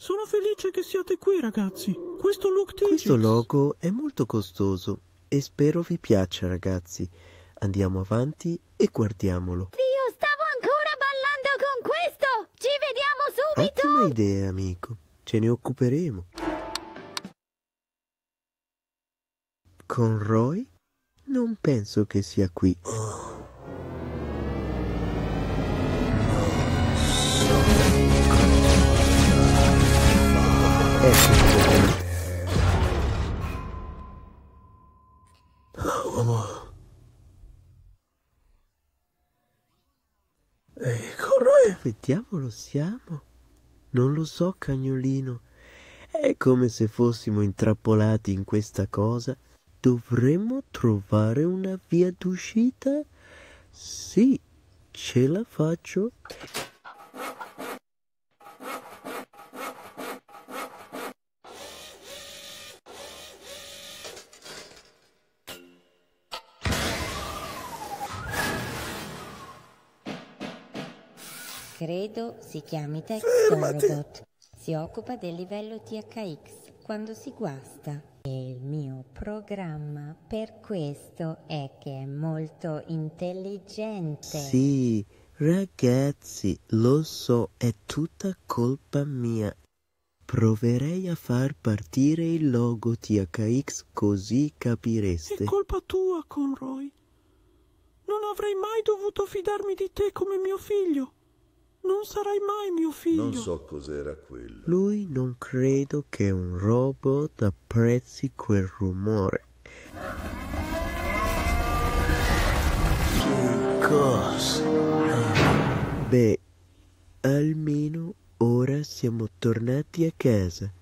Sono felice che siate qui, ragazzi. Questo look Digix. Questo logo è molto costoso e spero vi piaccia, ragazzi. Andiamo avanti e guardiamolo. Io stavo ancora ballando con questo! Ci vediamo subito! Ottima idea, amico. Ce ne occuperemo. Con Roy? Non penso che sia qui. Con Roy. Vediamolo, siamo. Non lo so, cagnolino. È come se fossimo intrappolati in questa cosa. Dovremmo trovare una via d'uscita? Sì, ce la faccio. Credo si chiami Textorobot. Si occupa del livello THX quando si guasta. E il mio programma per questo è che è molto intelligente. Sì, ragazzi, lo so, è tutta colpa mia. Proverei a far partire il logo THX così capireste. È colpa tua, Conroy. Non avrei mai dovuto fidarmi di te come mio figlio. Non sarai mai mio figlio. Non so cos'era quello. Lui non credo che un robot apprezzi quel rumore. Che cosa? Beh, almeno ora siamo tornati a casa.